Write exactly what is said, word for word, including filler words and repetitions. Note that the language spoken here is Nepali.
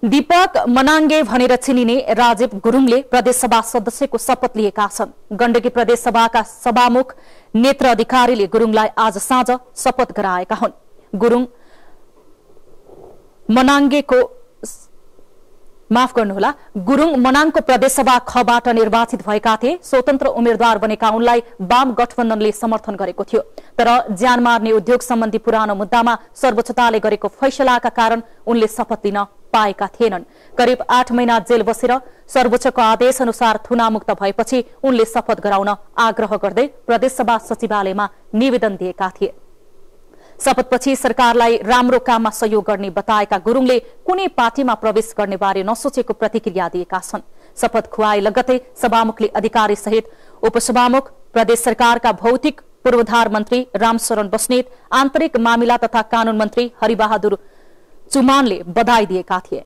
दीपक मनाङ्गे भनेर चिनिने राजीव गुरुङले प्रदेशसभा सदस्यको शपथ लिएका छन्। गण्डकी प्रदेशसभाका सभामुख नेत्र अधिकारीले गुरुङलाई आज साँझ शपथ गराएका हुन्। गुरुङ मनाङ्गेको माफ गर्नुहोला गुरुङ मनाङको प्रदेशसभा खबाट निर्वाचित भएका थिए। स्वतन्त्र उम्मेद्वार बनेका उनलाई वाम गठबन्धनले समर्थन गरेको थियो, तर ज्यान मार्ने उद्योग सम्बन्धी पुरानो मुद्दामा सर्वोच्चताले गरेको फैसलाका कारण उनले शपथ लिन पाएका थिएनन्। करिब आठ महिना जेल बसेर सर्वोच्चको आदेश अनुसार थुनामुक्त भएपछि उनले शपथ गराउन आग्रह गर्दै प्रदेशसभा सचिवालयमा निवेदन दिएका थिए। शपथपछि सरकारलाई राम्रो काममा सहयोग गर्ने बताएका गुरुङले कुनै पार्टीमा प्रवेश गर्ने बारे नसोचेको प्रतिक्रिया दिएका छन्। शपथ खुवाए लगतै सभामुखले अधिकारी सहित उपसभामुख, प्रदेश सरकारका भौतिक पूर्वाधार मन्त्री रामशरण बस्नेत, आन्तरिक मामिला तथा कानून मन्त्री हरिबहादुर चुमानले बधाई दिएका थिए।